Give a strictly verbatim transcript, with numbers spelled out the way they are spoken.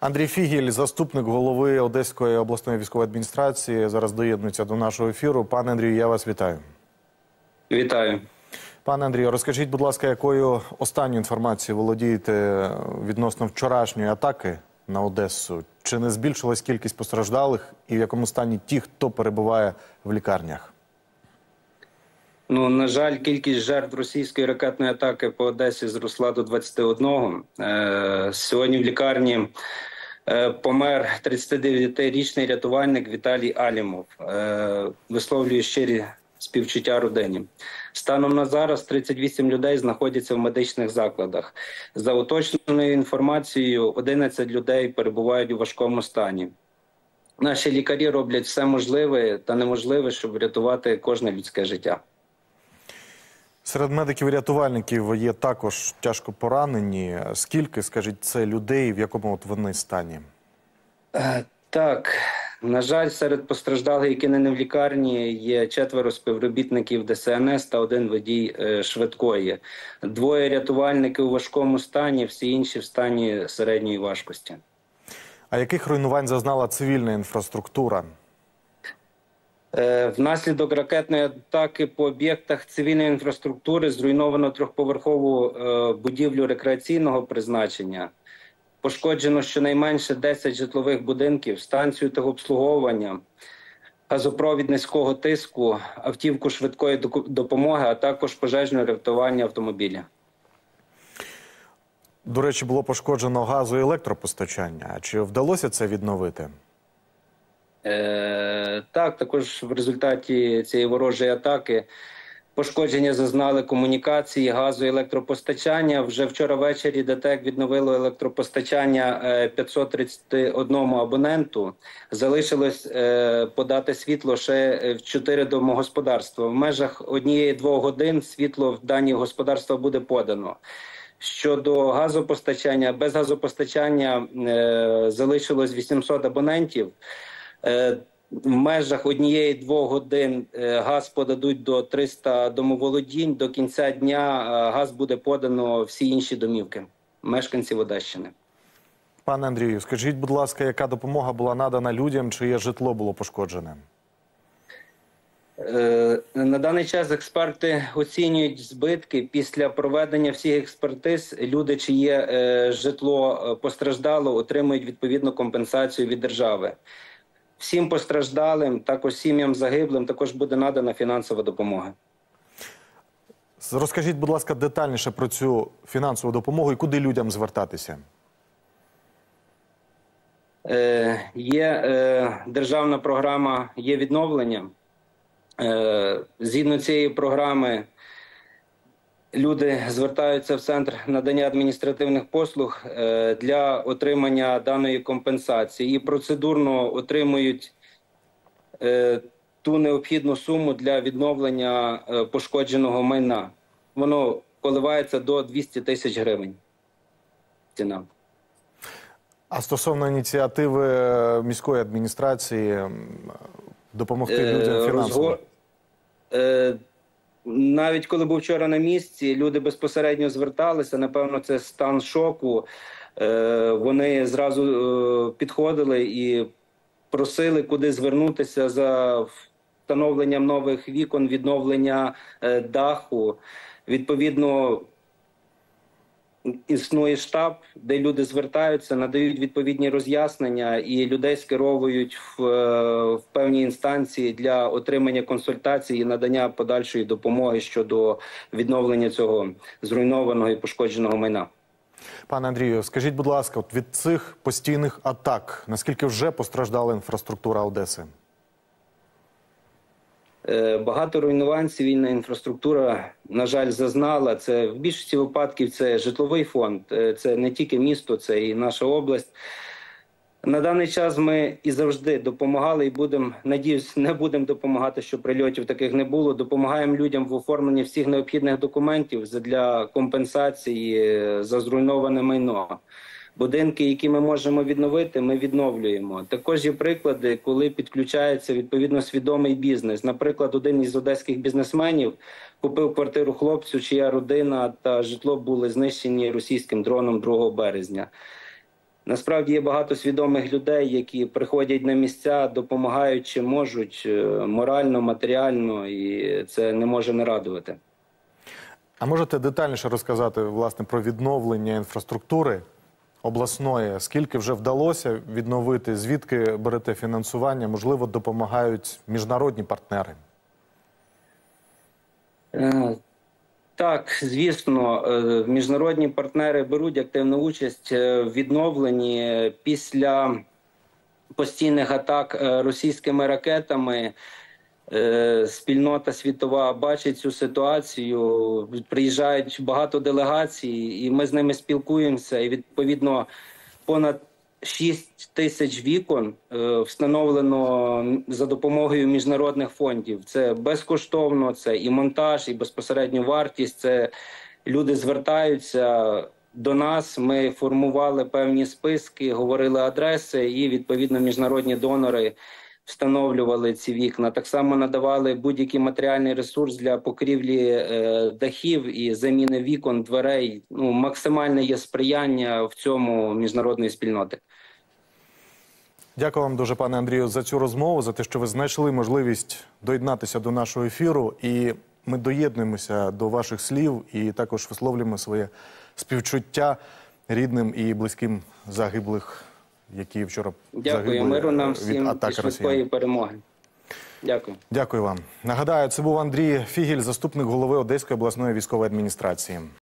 Андрій Фігель, заступник голови Одеської обласної військової адміністрації, зараз доєднується до нашого ефіру. Пане Андрію, я вас вітаю. Вітаю. Пане Андрію, розкажіть, будь ласка, якою останньою інформацією володієте відносно вчорашньої атаки на Одесу? Чи не збільшилась кількість постраждалих і в якому стані ті, хто перебуває в лікарнях? Ну, на жаль, кількість жертв російської ракетної атаки по Одесі зросла до двадцяти одного. Е, сьогодні в лікарні е, помер тридцятидев'ятирічний рятувальник Віталій Алімов. Е, висловлюю щирі співчуття родині. Станом на зараз тридцять вісім людей знаходяться в медичних закладах. За уточненою інформацією, одинадцять людей перебувають у важкому стані. Наші лікарі роблять все можливе та неможливе, щоб врятувати кожне людське життя. Серед медиків-рятувальників є також тяжко поранені. Скільки, скажіть, це людей, в якому от вони стані? Е, так, на жаль, серед постраждалих, які не в лікарні, є четверо співробітників Де Ес Ен Ес та один водій е, швидкої. Двоє рятувальників у важкому стані, всі інші в стані середньої важкості. А яких руйнувань зазнала цивільна інфраструктура? Внаслідок ракетної атаки по об'єктах цивільної інфраструктури зруйновано трьохповерхову будівлю рекреаційного призначення. Пошкоджено щонайменше десять житлових будинків, станцію техобслуговування, газопровід низького тиску, автівку швидкої допомоги, а також пожежне рятування автомобіля. До речі, було пошкоджено газо- і електропостачання. Чи вдалося це відновити? Е, так, також в результаті цієї ворожої атаки пошкодження зазнали комунікації, газу і електропостачання. Вже вчора ввечері ДТЕК відновило електропостачання п'ятсот тридцяти одному абоненту. Залишилось е, подати світло ще в чотири домогосподарства. В межах однієї-двох годин світло в дані господарства буде подано. Щодо газопостачання, без газопостачання е, залишилось вісімсот абонентів. В межах однієї-двох годин газ подадуть до трьохсот домоволодінь. До кінця дня газ буде подано всі інші домівки мешканців Одещини. Пане Андрію, скажіть, будь ласка, яка допомога була надана людям, чиє житло було пошкоджене? На даний час експерти оцінюють збитки. Після проведення всіх експертиз люди, чиє житло постраждало, отримують відповідну компенсацію від держави. Всім постраждалим, також сім'ям загиблим, також буде надана фінансова допомога. Розкажіть, будь ласка, детальніше про цю фінансову допомогу і куди людям звертатися? Е, є е, державна програма «Є відновлення». Е, згідно цієї програми люди звертаються в Центр надання адміністративних послуг е, для отримання даної компенсації і процедурно отримують е, ту необхідну суму для відновлення е, пошкодженого майна. Воно коливається до двохсот тисяч гривень. Ціна. А стосовно ініціативи міської адміністрації допомогти е, людям фінансово? Розго... Е, Навіть коли був вчора на місці, люди безпосередньо зверталися, напевно, це стан шоку. Вони зразу підходили і просили, куди звернутися за встановленням нових вікон, відновлення даху. Відповідно, існує штаб, де люди звертаються, надають відповідні роз'яснення і людей скеровують в, в певні інстанції для отримання консультацій і надання подальшої допомоги щодо відновлення цього зруйнованого і пошкодженого майна. Пане Андрію, скажіть, будь ласка, от від цих постійних атак, наскільки вже постраждала інфраструктура Одеси? Багато руйнувань цивільна інфраструктура, на жаль, зазнала. Це в більшості випадків це житловий фонд, це не тільки місто, це і наша область. На даний час ми і завжди допомагали і будемо, надіюсь, не будемо допомагати, щоб прильотів таких не було. Допомагаємо людям в оформленні всіх необхідних документів для компенсації за зруйноване майно. Будинки, які ми можемо відновити, ми відновлюємо. Також є приклади, коли підключається відповідно свідомий бізнес. Наприклад, один із одеських бізнесменів купив квартиру хлопцю, чия родина та житло були знищені російським дроном другого березня. Насправді є багато свідомих людей, які приходять на місця, допомагають чи можуть е, морально, матеріально, і це не може не радувати. А можете детальніше розказати, власне, про відновлення інфраструктури обласної? Скільки вже вдалося відновити? Звідки берете фінансування? Можливо, допомагають міжнародні партнери? Е, Так, звісно, е, міжнародні партнери беруть активну участь е, в відновленні після постійних атак е, російськими ракетами. Е, Спільнота світова бачить цю ситуацію, приїжджають багато делегацій, і ми з ними спілкуємося. І відповідно понад шість тисяч вікон е, встановлено за допомогою міжнародних фондів. Це безкоштовно, це і монтаж, і безпосередньо вартість. Це люди звертаються до нас. Ми формували певні списки, говорили адреси, і відповідно міжнародні донори встановлювали ці вікна. Так само надавали будь-який матеріальний ресурс для покрівлі е, дахів і заміни вікон, дверей. Ну, максимальне є сприяння в цьому міжнародної спільноти. Дякую вам дуже, пане Андрію, за цю розмову, за те, що ви знайшли можливість доєднатися до нашого ефіру. І ми доєднуємося до ваших слів і також висловлюємо своє співчуття рідним і близьким загиблих, які вчора Дякую. загибли Миру нам від всім і атаки швидкої росіян. перемоги. Дякую. Дякую вам. Нагадаю, це був Андрій Фігель, заступник голови Одеської обласної військової адміністрації.